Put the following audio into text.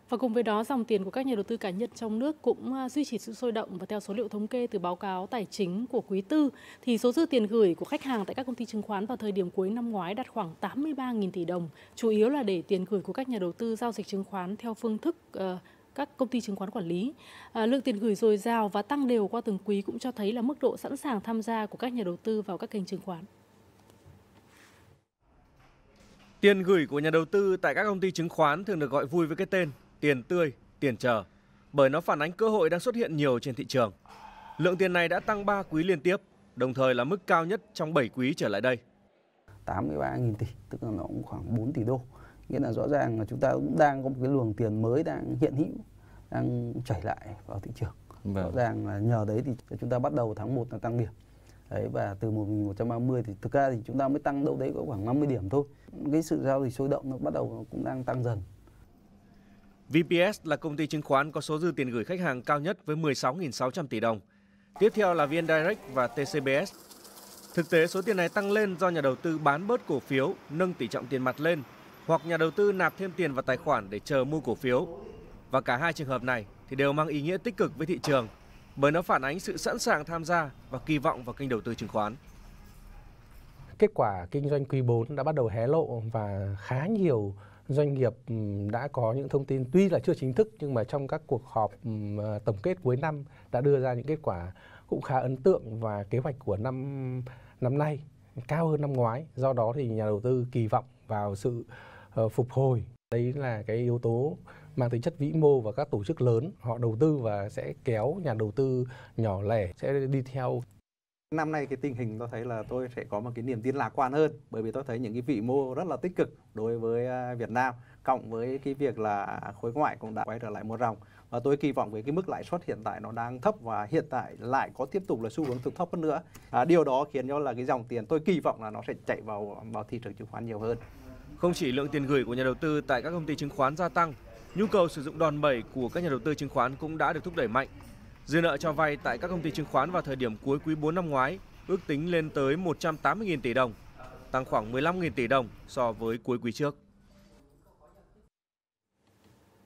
Và cùng với đó, dòng tiền của các nhà đầu tư cá nhân trong nước cũng duy trì sự sôi động, và theo số liệu thống kê từ báo cáo tài chính của quý tư thì số dư tiền gửi của khách hàng tại các công ty chứng khoán vào thời điểm cuối năm ngoái đạt khoảng 83.000 tỷ đồng, chủ yếu là để tiền gửi của các nhà đầu tư giao dịch chứng khoán theo phương thức các công ty chứng khoán quản lý. Lượng tiền gửi dồi dào và tăng đều qua từng quý cũng cho thấy là mức độ sẵn sàng tham gia của các nhà đầu tư vào các kênh chứng khoán. Tiền gửi của nhà đầu tư tại các công ty chứng khoán thường được gọi vui với cái tên tiền tươi, tiền chờ, bởi nó phản ánh cơ hội đang xuất hiện nhiều trên thị trường. Lượng tiền này đã tăng 3 quý liên tiếp, đồng thời là mức cao nhất trong 7 quý trở lại đây. 83.000 tỷ, tức là nó cũng khoảng 4 tỷ đô. Nghĩa là rõ ràng là chúng ta cũng đang có một cái luồng tiền mới đang hiện hữu, đang chảy lại vào thị trường. Rõ ràng là nhờ đấy thì chúng ta bắt đầu tháng 1 là tăng điểm. Đấy, và từ 1.130 thì thực ra thì chúng ta mới tăng đâu đấy có khoảng 50 điểm thôi. Cái sự giao dịch sôi động nó bắt đầu nó cũng đang tăng dần. VPS là công ty chứng khoán có số dư tiền gửi khách hàng cao nhất với 16.600 tỷ đồng. Tiếp theo là VN Direct và TCBS. Thực tế số tiền này tăng lên do nhà đầu tư bán bớt cổ phiếu, nâng tỷ trọng tiền mặt lên, hoặc nhà đầu tư nạp thêm tiền vào tài khoản để chờ mua cổ phiếu. Và cả hai trường hợp này thì đều mang ý nghĩa tích cực với thị trường, bởi nó phản ánh sự sẵn sàng tham gia và kỳ vọng vào kênh đầu tư chứng khoán. Kết quả kinh doanh quý 4 đã bắt đầu hé lộ và khá nhiều doanh nghiệp đã có những thông tin tuy là chưa chính thức nhưng mà trong các cuộc họp tổng kết cuối năm đã đưa ra những kết quả cũng khá ấn tượng, và kế hoạch của năm nay cao hơn năm ngoái. Do đó thì nhà đầu tư kỳ vọng vào sự phục hồi. Đấy là cái yếu tố mang tính chất vĩ mô, và các tổ chức lớn họ đầu tư và sẽ kéo nhà đầu tư nhỏ lẻ sẽ đi theo. Năm nay cái tình hình tôi thấy là tôi sẽ có một cái niềm tin lạc quan hơn, bởi vì tôi thấy những cái vĩ mô rất là tích cực đối với Việt Nam, cộng với cái việc là khối ngoại cũng đã quay trở lại mua ròng, và tôi kỳ vọng với cái mức lãi suất hiện tại nó đang thấp và hiện tại lại có tiếp tục là xu hướng thấp hơn nữa. Điều đó khiến cho là cái dòng tiền tôi kỳ vọng là nó sẽ chạy vào thị trường chứng khoán nhiều hơn. Không chỉ lượng tiền gửi của nhà đầu tư tại các công ty chứng khoán gia tăng, nhu cầu sử dụng đòn bẩy của các nhà đầu tư chứng khoán cũng đã được thúc đẩy mạnh. Dư nợ cho vay tại các công ty chứng khoán vào thời điểm cuối quý 4 năm ngoái ước tính lên tới 180.000 tỷ đồng, tăng khoảng 15.000 tỷ đồng so với cuối quý trước.